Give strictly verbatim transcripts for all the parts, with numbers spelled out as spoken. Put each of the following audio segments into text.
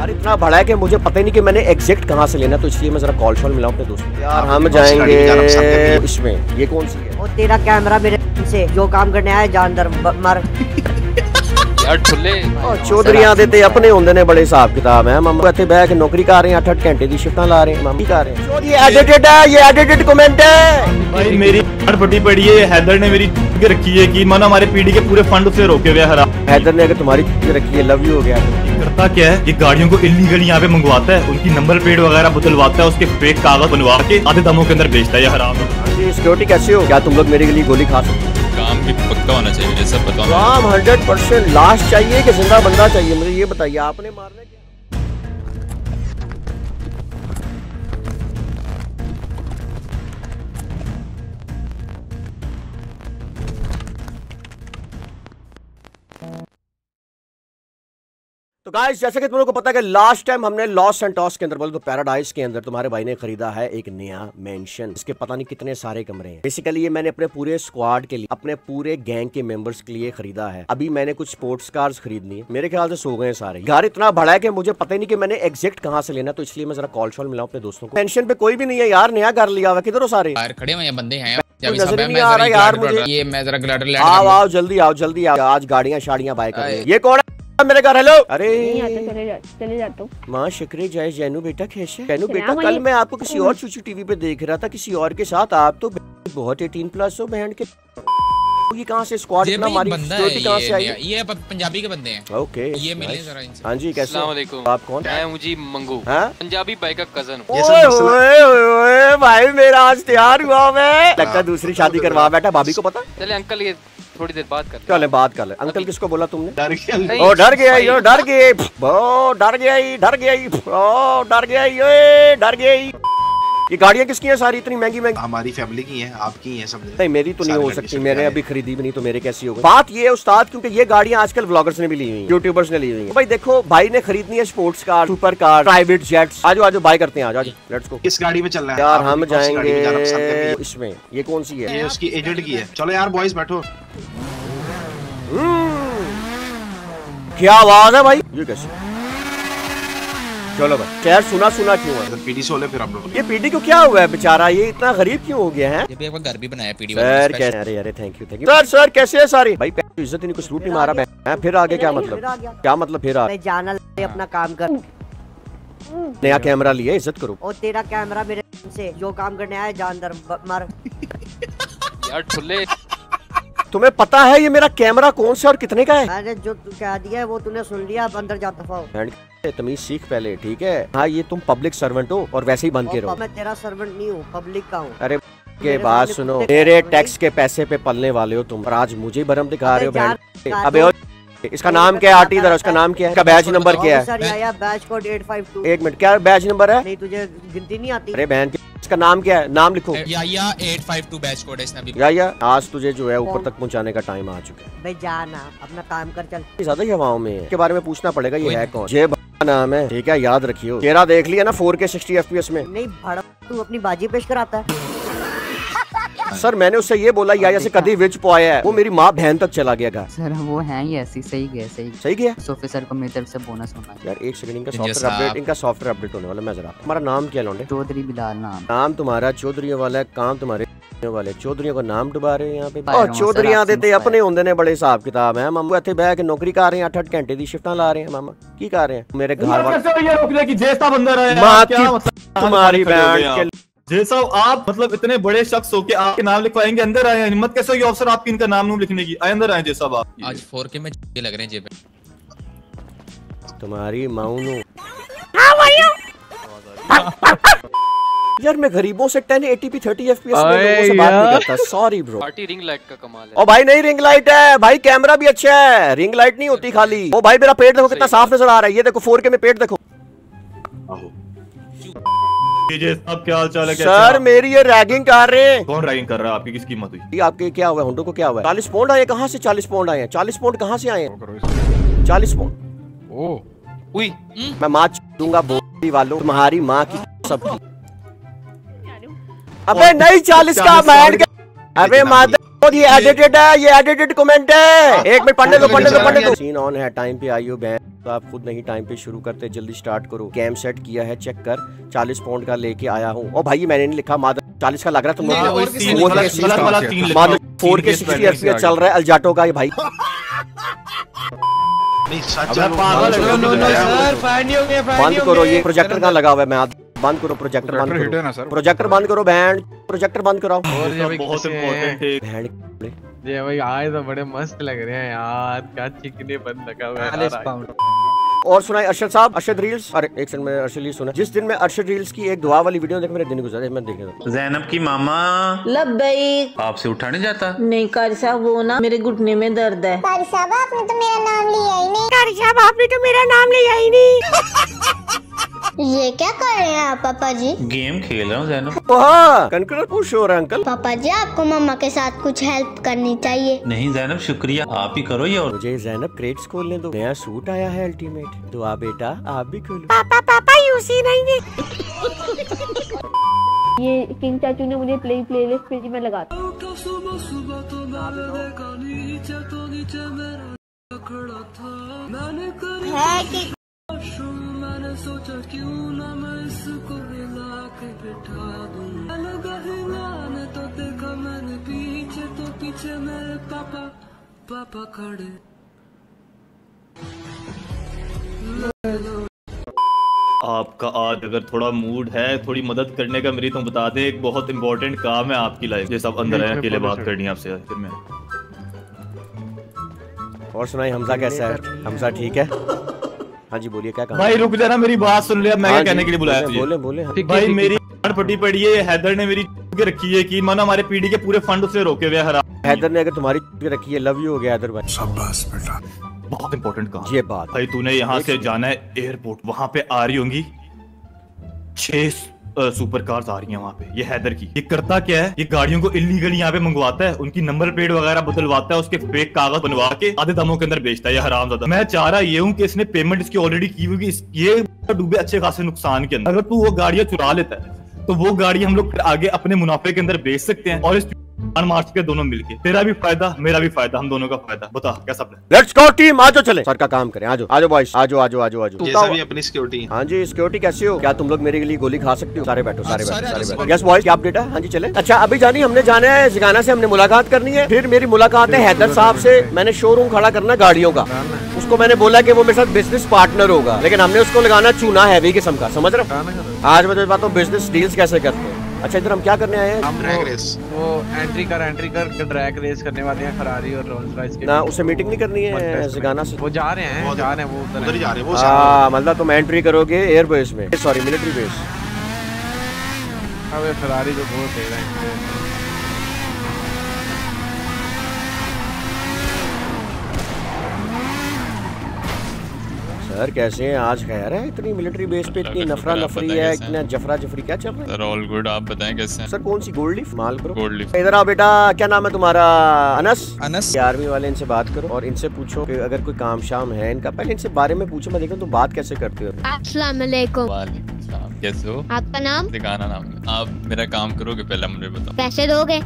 यार इतना बड़ा है कि मुझे पता ही नहीं कि मैंने एग्जैक्ट कहाँ से लेना, तो इसलिए मैं जरा कॉल शॉल मिलाऊं अपने दोस्तों को। यार हम जाएंगे इसमें, ये कौन सी है? वो तेरा कैमरा मेरे से जो काम करने आया जानदार मर चौधरी देते अपने होंगे ने बड़े हिसाब किताब है। मम्मा इतने बह के नौकरी कर रहे हैं, अठ अठ घंटे की शिफ्टां ला रहे हैं, मम्मी कर रहे हैं। ये एडिटेड है, ये एडिटेड कमेंट है भाई। मेरी फटी पड़ी है, हैदर ने मेरी रखी है कि मानो हमारे पीढ़ी के पूरे फंड से रोके हुए हरा। हैदर ने अगर तुम्हारी रखी है, लव यू हो गया। करता क्या है, ये गाड़ियों को इलीगल यहाँ पे मंगवाता है, उनकी नंबर प्लेट वगैरह बदलवाता है, उसके फेक कागज बनवा के आधे दमों के अंदर बेचता है। ये हराम। सिक्योरिटी कैसे हो? क्या तुम लोग मेरे लिए गोली खा सकते? काम भी पक्का होना चाहिए, ये सब बताओ। काम हंड्रेड परसेंट लाश चाहिए कि जिंदा बंदा चाहिए, मुझे ये बताइए। आपने मारने क्या? तो गाइस जैसे कि तुम लोगों को पता है कि लास्ट टाइम हमने लॉस सेंटोस के अंदर बोले तो पैराडाइज के अंदर तुम्हारे भाई ने खरीदा है एक नया मेंशन। इसके पता नहीं कितने सारे कमरे हैं। बेसिकली ये मैंने अपने पूरे स्क्वाड के लिए, अपने पूरे गैंग के मेंबर्स के लिए खरीदा है। अभी मैंने कुछ स्पोर्ट्स कार्स खरीदनी है, मेरे ख्याल से सो गए सारे। घर इतना बड़ा है कि मुझे पता ही नहीं कि मैंने एग्जैक्ट कहाँ से लेना, तो इसलिए मैं जरा कॉल शॉल मिलाऊं अपने दोस्तों को। मेंशन पे कोई भी नहीं है यार, नया घर लिया हुआ। किधर हो सारे? खड़े हुए बंदे हैं, नजर नहीं आ रहा यार मुझे। ये मैं जरा ग्लाइडर लैंड आओ आओ जल्दी आओ जल्दी आओ, आज गाड़ियां शाड़ियां बाय कर रहे हैं। ये कौन है मेरे घर? हेलो। अरे चले जा, चले जाता हूँ। माँ शुक्र जय जैनू बेटा कैसे? जैनू बेटा कल मैं आपको किसी और चूचू टीवी पे देख रहा था, किसी और के साथ। आप तो बहुत एटीन प्लस हो बहन के। ये कहाँ से स्क्वाड इतना हमारी सिक्योरिटी कहाँ से आई? ये पंजाबी के बंदे हैं। ओके ये मिले जरा इनसे। हाँ जी कैसे? आप कौन? मैं हूँ जी मंगू, पंजाबी भाई का कजन। ओए भाई मेरा आज तैयार हुआ मैं। लगता दूसरी शादी करवा बैठा। भाभी को पता? चले अंकल ये थोड़ी देर बात कर चले बात कर ले। अंकल किसको बोला तुमने? डर गया। ओ डर गया, यो डर गए, ओ डर गया, डर गया, ओ डर गया, ये डर गया। ये गाड़ियाँ किसकी हैं सारी इतनी महंगी महंगी? हमारी फैमिली की हैं, आपकी हैं सब। नहीं मेरी तो नहीं हो सकती, मैंने अभी खरीदी भी नहीं, तो मेरे कैसी होगी? बात ये है उस्ताद, क्योंकि ये गाड़ियाँ आजकल व्लॉगर्स ने भी ली हुई, यूट्यूबर्स ने ली हुई। भाई देखो भाई ने खरीदनी है sports car, super car, private jets. आजो आजो बाय करते हैं, आज लेट्स गो। किस गाड़ी में चलना है यार? हम जाएंगे इसमें। ये कौन सी है? ये उसकी एजेंट की है। चलो यार बॉयज बैठो। क्या आवाज है भाई? ये कैसे? चलो भाई खैर, सुना सुना क्यों है? पीडी सोले फिर हम लोग। ये पीडी को क्या हुआ है बेचारा? ये इतना गरीब क्यों हो गया है? ये भी एक घर भी बनाया पीडी सर कैसे? अरे अरे thank you thank you sir. Sir कैसे है सारी? भाई इज्जत ही नहीं, कुछ रूट नहीं मारा मैं। फिर आगे क्या मतलब? क्या मतलब फिर आगे? जाना अपना काम कर। नया कैमरा लिया, इज्जत करो। और तेरा कैमरा मेरे से जो काम करने आया जानदार मर यार ठुल्ले। तुम्हें पता है ये मेरा कैमरा कौन सा और कितने का है? अरे जो तू कह दिया है वो तूने सुन लिया, अब अंदर जा दफा हो। तमीज सीख पहले, ठीक है? हाँ ये तुम पब्लिक सर्वेंट हो और वैसे ही बन के रहो। मैं तेरा सर्वेंट नहीं हूँ, पब्लिक का हूँ। अरे के बात सुनो, मेरे टैक्स के पैसे पे पलने वाले हो तुम, और आज मुझे भरम दिखा रहे हो बहन। अबे इसका नाम क्या है? आटी इधर, उसका नाम क्या है? इसका बैच नंबर क्या है? Batch code eight five two. एक मिनट, क्या बैच नंबर है? नहीं तुझे गिनती नहीं आती? अरे बहन इसका नाम क्या है? नाम लिखो। या या eight five two batch code है इसने अभी। या या आज तुझे जो है ऊपर तक पहुंचाने का टाइम आ चुका है। भाई जाना अपना काम कर चल। ज्यादा ही हवाओं में है, के बारे में पूछना पड़ेगा। ये है कौन? जय नाम है, ठीक है याद रखियो। चेहरा देख लिया ना फोर के सिक्सटी एफ पी एस में? नहीं भड़ा तू अपनी बाजी पेश कराता है। सर मैंने उससे ये बोला या से कभी विच पोया है, वो मेरी माँ बहन तक चला गया घर। सर वो है ही ऐसी। सही गया सही सही गया। सोफे सर को मेरी तरफ से बोनस होना है। यार एक सेकंड, इनका सॉफ्टवेयर अपडेट, इनका सॉफ्टवेयर अपडेट होने वाला। मैं जरा, तुम्हारा नाम क्या लौंडे? चौधरी बिलाल नाम। नाम तुम्हारा चौधरी वाला है, काम तुम्हारे वाले चौधरी को नाम डुबा रहे हैं यहाँ पे। और चौधरी देते अपने होंगे ने बड़े हिसाब किताब है। मामा इतने बह के नौकरी कर रहे हैं, अठ अठ घंटे की शिफ्टां ला रहे हैं। मामा की कर रहे हैं मेरे घर तुम्हारी बहन जे साहब। आप मतलब इतने बड़े शख्स हो के आपके नाम लिखवाएंगे, अंदर आए। हिम्मत कैसे होगी ऑफिसर आपकी इनका नाम नाम लिखने की? आए अंदर आए जे साहब आप। आज फोर के में ये लग रहे हैं जेब में तुम्हारी माउनू। यार मैं गरीबों से ten eighty P thirty F P S में लोगों से बात नहीं करता, sorry bro. Party ring light का कमाल है। ओ भाई नहीं रिंग लाइट है भाई, कैमरा भी अच्छा है, रिंग लाइट नहीं होती खाली। ओ भाई मेरा पेट देखो कितना साफ नजर आ रहा है। ये देखो फोर के में पेट देखो। अब क्या हाल चाल है? सर मेरी ये रैगिंग कर रहे हैं। कौन रैगिंग कर रहा है? आपकी किस कीमत हुई? आपके क्या हुआ? हुंडो को क्या हुआ? चालीस पौंड आए? कहाँ से चालीस पौंड आए हैं? चालीस पौंड कहाँ से आए हैं? चालीस पौंड ओह उई मैं माँ दूंगा बोली वालों, तुम्हारी माँ की सबकी। अबे नहीं चालीस का बैंड। अबे मादर और ये एडिटेड है, ये एडिटेड कमेंट है। एक मिनट पढ़ने दो, पढ़ने दो, पढ़ने दो। सीन ऑन है, टाइम पे आई हो बैन, तो आप खुद नहीं टाइम पे शुरू करते, जल्दी स्टार्ट करो। गेम सेट किया है, चेक कर। चालीस पाउंड का लेके आया हूँ। ओ भाई मैंने नहीं लिखा, मादर चालीस का लग रहा है तुम मादर फोर के सिक्सटी एफपीएस चल रहा है अल्जाटो का ये भाई। नहीं सच अबे पागल है, no, no, no, sir fire नहीं हो गया, फायर बंद नहीं हो करो, गया। ये प्रोजेक्टर कहाँ लगा हुआ है? मैं बंद करो प्रोजेक्टर, बंद करो प्रोजेक्टर, बंद करो बैंड, प्रोजेक्टर बंद कराओ। और ये भाई बहुत कैसे इम्पोर्टेंट हैं? है। बैंड ये भाई आए तो बड़े मस्त लग रहे हैं यार, क्या चिकने बंद लगा हुआ है यार। और सुनाई अरशद साहब, अरशद रील्स। अरे एक सेकंड में अरशद रील्स सुना। जिस दिन मैं अरशद रील्स की एक दुआ वाली वीडियो देख मेरे दिन गुजरे, मैं देख रहा था। जैनब की मामा लब्बैक। आपसे उठा नहीं जाता? नहीं कारी साहब, वो ना मेरे घुटने में दर्द है। कारी साहब आपने तो मेरा नाम लिया ही नहीं। कारी साहब आपने तो मेरा नाम लिया ही नहीं। ये क्या कर रहे हैं आप पापा जी? गेम खेल रहा हूँ जैनब। कंकड़ पुश हो रहा है अंकल। पापा जी आपको मम्मा के साथ कुछ हेल्प करनी चाहिए। नहीं जैनब शुक्रिया, आप ही करो ये। और मुझे जैनब क्रेट्स खोलने दो, नया सूट आया है अल्टीमेट। दुआ बेटा आप भी खोलो। पापा पापा यूसी नहीं है। ये किंग चाचू ने मुझे प्ले प्लेलिस्ट पे मैं लगाता हूँ। है कि आपका आज अगर थोड़ा मूड है थोड़ी मदद करने का मेरी, तो बता दे, एक बहुत इंपॉर्टेंट काम है आपकी लाइफ। ये सब अंदर है, अकेले बात करनी है आपसे फिर मैं। और सुनाई हमजा कैसा है? हमजा ठीक है? हाँ जी बोलिए, क्या काम? भाई रुक जाना, मेरी बात सुन लिया। मैं क्या कहने के लिए बुलाया तुझे? बोले बोले हाँ। भाई मेरी फटी पड़ी है, हैदर ने मेरी के रखी है कि मानो हमारे पीढ़ी के पूरे फंड उससे रोके हुए हरा। हैदर ने अगर तुम्हारी रखी है, लव यू हो गया हैदर भाई। शाबाश बेटा, बहुत इंपॉर्टेंट काम ये बात भाई। तूने यहाँ से जाना है एयरपोर्ट, वहाँ पे आ रही होंगी छह सुपर कार्स आ रही हैं वहाँ पे। ये हैदर की, ये करता क्या है, ये गाड़ियों को इलीगली यहाँ पे मंगवाता है, उनकी नंबर प्लेट वगैरह बदलवाता है, उसके फेक कागज बनवा के आधे दामों के अंदर बेचता है ये हरामजादा। मैं चाह रहा ये हूँ कि इसने पेमेंट इसकी ऑलरेडी की हुई, इस ये डूबे अच्छे खासे नुकसान के अंदर। अगर तू वो गाड़ियां चुरा लेता है तो वो गाड़ी हम लोग आगे अपने मुनाफे के अंदर बेच सकते हैं, और इस मार्च के दोनों मिलके, तेरा भी फायदा मेरा भी फायदा, हम दोनों का फायदा। बता कैसा प्लान? लेट्स गो टीम, आजो चले सर का काम करें। आजो आजो बॉयज, आजो आजो आजो आजो। जैसा भी अपनी सिक्योरिटी। हाँ जी सिक्योरिटी कैसी हो? क्या तुम लोग मेरे लिए गोली खा सकते हो? सारे बैठो, सारे बैठो, सारे बैठो। यस बॉयज, क्या अपडेट है? हाँ जी चले। अच्छा अभी जानी हमने जाना है जिगाना से, हमने मुलाकात करनी है। फिर मेरी मुलाकात है हैदर साहब से। मैंने शोरूम खड़ा करना गाड़ियों का। उसको मैंने बोला कि वो मेरे साथ बिजनेस पार्टनर होगा, लेकिन हमने उसको लगाना चूना हैवी किस्म का, समझ रहे हो? आज मैं तो बात हूँ बिजनेस डील्स कैसे करते हैं। अच्छा इधर हम क्या करने आए हैं? हम ड्रैग रेस, वो एंट्री कर एंट्री कर ड्रैग रेस करने वाले हैं फरारी और रोल्स रॉयस के। ना उससे मीटिंग नहीं करनी है जिगाना से? वो जा रहे हैं, जा रहे हैं, वो उधर ही जा रहे हैं वो। हाँ मतलब तुम एंट्री करोगे एयर बेस में, सॉरी मिलिट्री बेस। अबे फरारी तो बहुत तेज है। सर कैसे हैं? आज खैर है? इतनी मिलिट्री बेस पे इतनी नफरा नफरी है, इतना जफरा जफरी, क्या चल रहा है? सर ऑल गुड, आप बताएं कैसे हैं? सर कौन सी गोल्ड लीफ? माल करो गोल्ड लीफ। इधर आओ बेटा। क्या नाम है तुम्हारा? अनस। अनस। आर्मी वाले, इनसे बात करो और इनसे पूछो कि अगर कोई काम शाम है इनका। पहले इनसे बारे में पूछो, मैं देखूं तुम बात कैसे करते हो। अस्सलाम वालेकुम। वालेकुम सलाम, कैसे हो? आपका नाम? दिखाना नाम है। आप मेरा काम करोगे पहले मुझे बताओ। पैसे दोगे?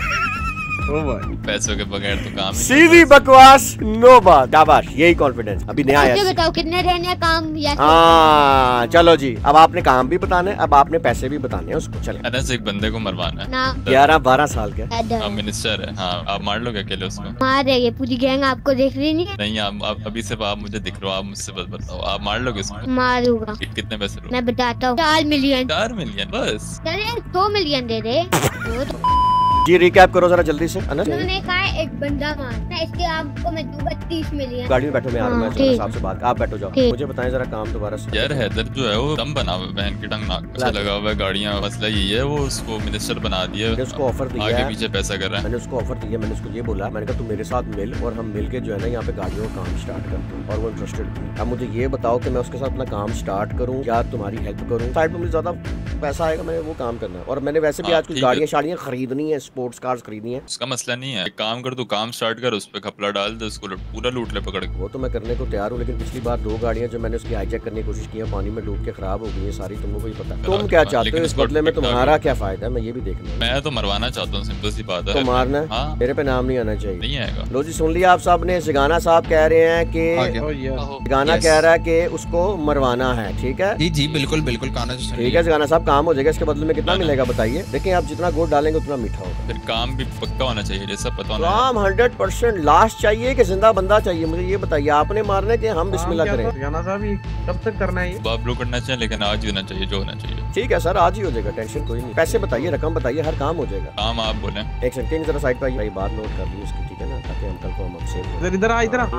पैसों के बगैर तो काम ही सीधी बकवास, नो बात, शाबाश, यही कॉन्फिडेंस। अभी नया मुझे आया। बताओ कितने रहने हैं काम या हाँ चलो जी, अब आपने काम भी बताना है, अब आपने पैसे भी बताने हैं उसको। चले। अनस एक बंदे को मरवाना है। नाम? ग्यारह बारह साल के। आप मिनिस्टर है। हाँ आप मार लोगे अकेले उसको? मार रहे, ये पूरी गैंग आपको देख रही नहीं है? नहीं आप, आप अभी से आप मुझे दिख रहे हो, आप मुझसे बस बताओ, आप मार लोगे उसको? मारूंगा। कितने पैसे लोगे? मैं बताता हूँ, चार मिलियन। चार मिलियन बस? चले दो मिलियन दे दे। जी रिकैप करो जरा जल्दी से। अनस उन्होंने कहा एक बंदा मारना, इसके आपको मैं दूंगा तीस मिलियन। गाड़ी में बैठो, मैं आ रहा हूँ। मैं ठीक। साहब से बात, आप बैठो जाओ। मुझे बताएं जरा काम दोबारा से। यार हैदर जो है वो दम बना हुआ है, बहन की टंग नाक पे लगा हुआ है गाड़ियाँ। मसला यही है वो उसको मिनिस्टर बना दिया, मैंने उसको ऑफर दिया आगे है। पीछे पैसा कर रहा है। मैंने उसको ऑफर दिया, मैंने उसको ये बोला, मैंने कहा तू मेरे साथ मिल और हम मिल के जो है ना यहाँ पे गाड़ियों का काम स्टार्ट करते हैं, और वो इंटरेस्टेड थी। अब मुझे ये बताओ कि मैं उसके साथ अपना काम स्टार्ट करूँ या तुम्हारी हेल्प करूँ? साइड में मुझे ज्यादा पैसा आएगा मैंने वो काम करना है। और मैंने वैसे भी हाँ, आज कुछ ठीक है। गाड़ियाँ शाड़ियाँ खरीदनी है, स्पोर्ट्स कार्स खरीदनी है। उसका मसला नहीं है, एक काम कर, तू काम स्टार्ट कर, उस पे कपड़ा डाल दे, उसको लूट- पूरा लूट ले पकड़ के। वो तो मैं करने को तैयार हूँ, लेकिन पिछली बार दो गाड़ियाँ जो मैंने उसकी हाईजैक करने की कोशिश की है पानी में डूब के खराब हो गई है सारी, तुमको ही पता है। तुम क्या चाहते हो लेकिन इस इसको बदले में, टिकटॉक- तुम्हारा क्या फायदा है, मैं ये भी देखना है। मैं तो मरवाना चाहता हूँ, सिंपल सी बात है। तो मारना है? हाँ, मेरे पे नाम नहीं आना चाहिए। नहीं आएगा। लो जी सुन लिया आप साहब ने, सिगाना साहब कह रहे हैं कि सिगाना कह रहा है कि उसको मरवाना है, ठीक है जी जी बिल्कुल बिल्कुल काना ठीक है सिगाना साहब, काम हो जाएगा। इसके बदले में कितना मिलेगा बताइए? देखिए आप जितना गोद डालेंगे उतना मीठा होगा। फिर काम भी पक्का होना चाहिए, जैसा पता होना है। काम हंड्रेड परसेंट लास्ट चाहिए कि जिंदा बंदा चाहिए, मुझे ये बताइए। आपने मारना है कि हम बिस्मिल्लाह करें? सिगाना साहब ये कब तक करना है? बाबलो करना चाहिए, लेकिन आज ही होना चाहिए जो होना चाहिए। ठीक है सर, आज ही हो जाएगा, टेंशन कोई नहीं। पैसे बताइए, रकम बताइए, हर काम हो जाएगा। काम आप बोले। एक सेकंड जरा साइड पे आइए, भाई बात नोट कर ली उसकी, ठीक है ना, ताकि हम कल को हम अपसे इधर इधर आ, इधर आ।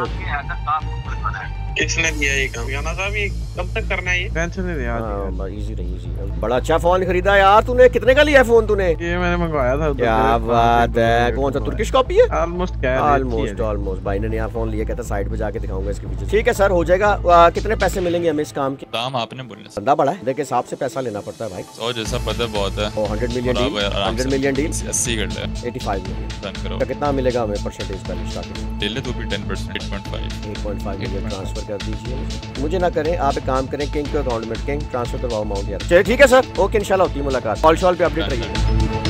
किसने दिया ये काम? सिगाना साहब ये कब तक करना है? टेंशन नहीं लिया। इजी रही इजी। बड़ा अच्छा फोन खरीदा यार तूने, कितने का लिया फोन तूने? ये मैंने मंगवाया था। क्या बात है, कौन सा तुर्किश कॉपी है? ऑलमोस्ट क्या है? ऑलमोस्ट ऑलमोस्ट भाई ने नया फोन लिया, कहता साइड पे जाके दिखाऊंगा इसके पीछे। ठीक है सर, हो जाएगा। आ, कितने पैसे मिलेंगे हमें इस काम के? काम आपने बोलने से बंदा बड़ा है, देख हिसाब से पैसा लेना पड़ता है भाई। सौ जैसा पता बहुत है। ओ हंड्रेड मिलियन और आप डील, आराम हंड्रेड से मिलियन डील, अस्सी कर ले, एटी फाइव मिलियन डन करो। तो कितना मिलेगा हमें परसेंटेज का स्टार्टिंग? ले ले तू भी ten percent, eight point five eight point five million transfer कर दीजिए। मुझे ना करें, आप एक काम करें, किंग के अकाउंट में किंग ट्रांसफर करवाओ अमाउंट यार। चलिए ठीक है सर, ओके इंशाल्लाह होती है मुलाकात। कॉल शॉल पे अपडेट रहिए।